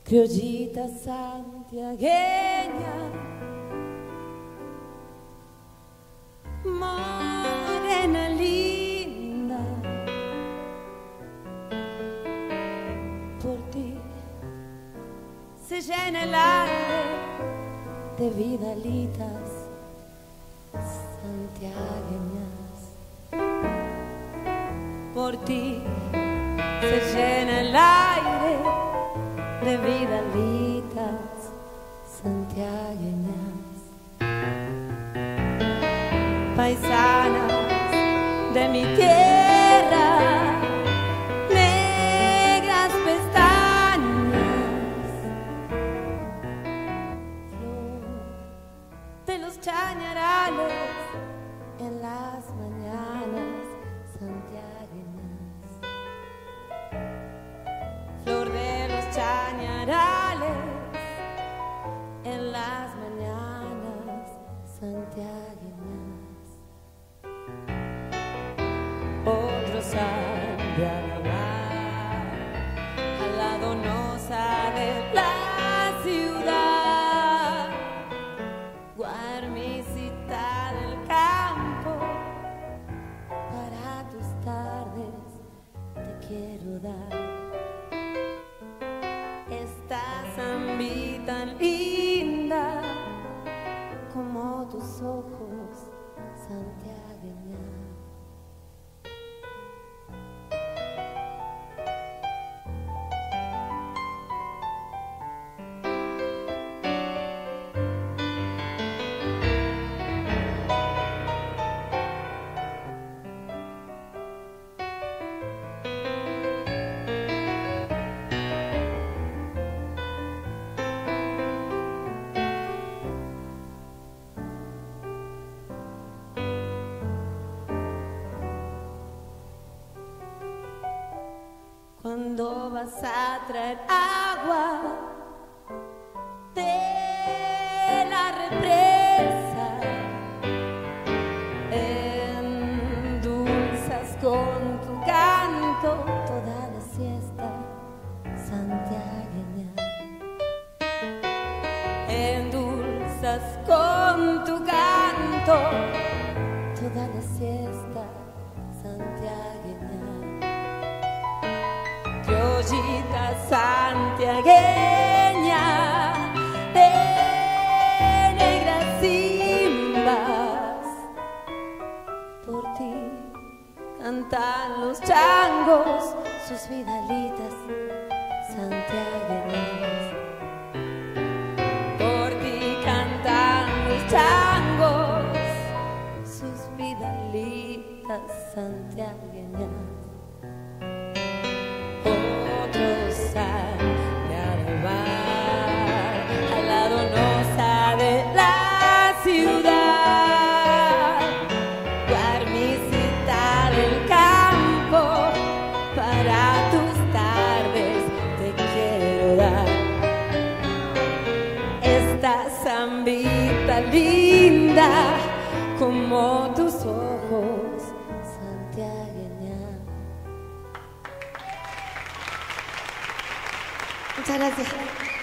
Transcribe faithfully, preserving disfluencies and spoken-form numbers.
criollita santiagueña, morena linda, por ti se llena el aire de vidalitas santiagueñas. Por ti se llena el aire de vidalitas santiagueñas. Paisanas de mi tierra, negras pestañas, flor de los chañarales en las mañanas santiagueñas, flor de los chañarales en las mañanas santiagueñas. Otros han de alabar a la donosa de la ciudad, guarmisita del campo, para tus tardes te quiero dar esta zambita linda como tus ojos santiagueña. Cuando vas a traer agua de la represa, endulzas con tu canto toda la siesta santiagueña. Endulzas con tu canto toda la siesta santiagueña. Criollita santiagueña de negras cimbas, por ti cantan los changos sus vidalitas santiagueñas. Por ti cantan los changos sus vidalitas santiagueñas. Zambita linda como tus ojos santiagueña. Muchas gracias.